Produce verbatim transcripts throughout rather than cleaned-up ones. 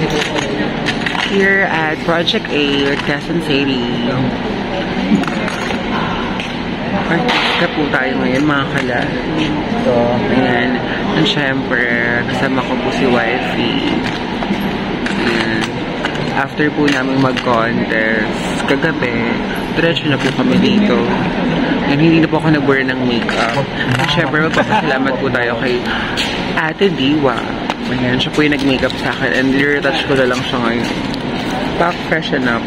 Here at Project eight, Quezon City. Artista po tayo ngayon, mga kala. So, ayan. And syempre, kasama ko po si Wifey. Ayan. After po namin mag-contest, kagabi, diretso na po kami dito. And hindi na po ako nag-wear ng makeup. And syempre, magpapasalamat po tayo kay Ate Diwa. Ayan, siya po yung nag-makeup sa akin. And retouch ko na lang siya ngayon. Back freshen up.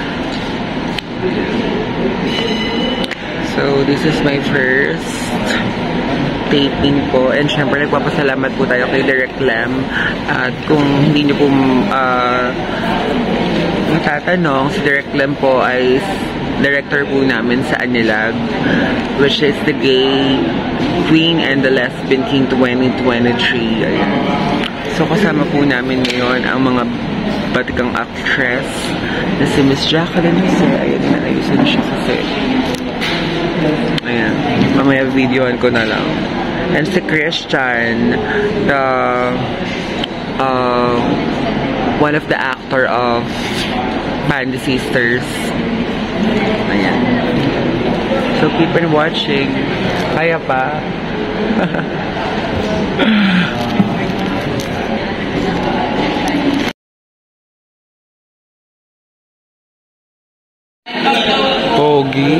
So, this is my first taping po. And syempre, nagpapasalamat po tayo kay Direct Lam. At kung hindi nyo po uh, natatanong, si Direct Lam po ay director po namin sa Anilag, which is the Gay Queen and the Lesbian King twenty twenty-three. Ayan. So, kasama po namin ngayon ang mga batikang actress na si Miss Jacqueline. So, ayun na, ayusin siya kasi. Ayan. Mamaya videoan ko na lang. And si Christian, the uh, one of the actor of Band Sisters. Ayan. So keep on watching. Kaya pa. Pogi.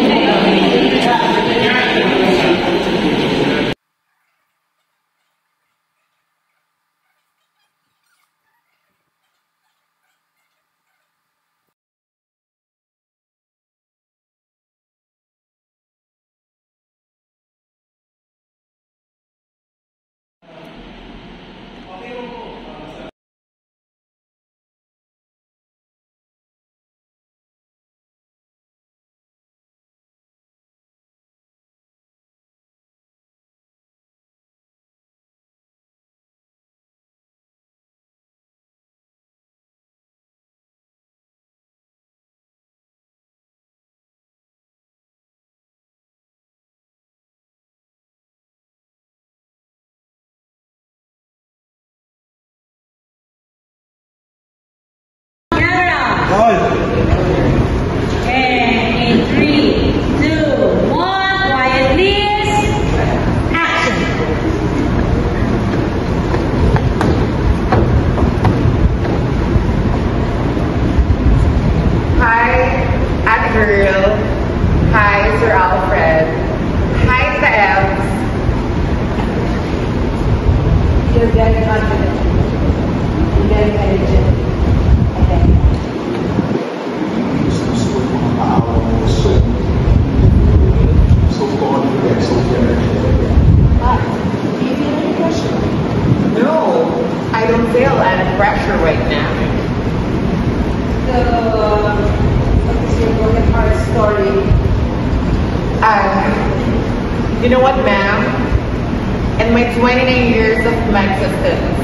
You know what, ma'am? In my twenty-nine years of my existence,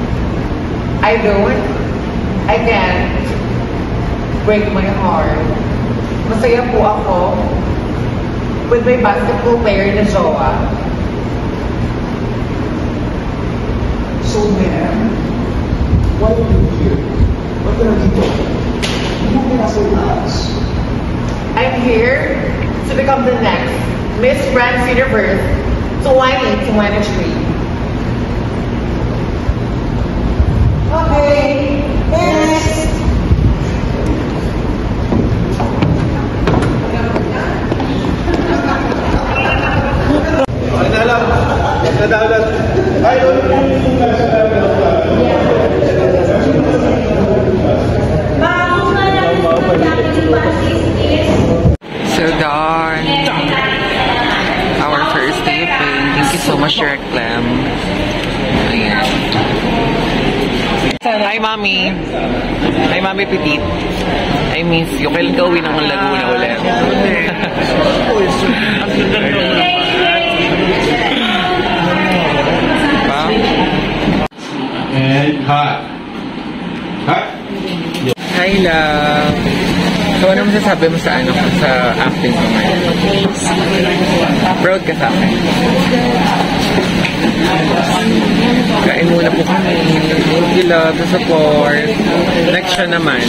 I don't, I can't break my heart. Masaya po ako with my basketball player na jowa. So, ma'am, why are you here? Ba't ka nandito? Hindi mo pinasa us. I'm here to become the next Miss France Universe twenty twenty-three. Okay, next. Ay, nalang. Nadalat. Ay, ulit po yung So done. Our first taping. Thank you so much, Direct Lam. Ayan. Hi, Mommy. Hi, Mommy Petit. I miss you. Kailan ka uwi ng Laguna ulit? And hot. Hot. Hi, love. So, ano masasabi mo sa ano ko, sa acting ko ngayon? Proud ka sa akin. Kain muna po kami. Thank you, love, sa support. Next siya naman.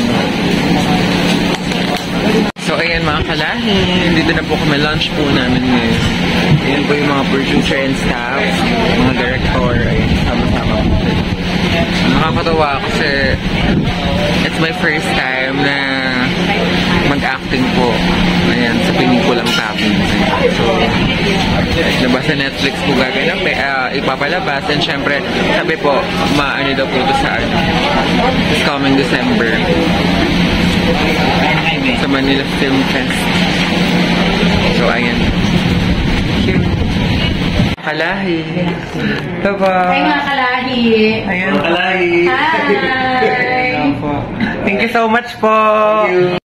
So, ayan mga kalahin. Dito na po kami. Lunch po namin ngayon. Ayan po yung mga producer and staff, mga director. Ayan, sama-sama po. Nakakatawa kasi it's my first time na mag-acting po. Ayan, sa pelikulang Tapping. So, diba sa Netflix po gaganap, uh, ipapalabas. And syempre, sabi po, maano daw po ito sa ano, this coming December. Sa Manila Film Fest. So, ayan. Cute. Kalahi. Diba? Ay, mga kalahi. Ayan. Kalahi. Hi. Thank you so much po. Thank you.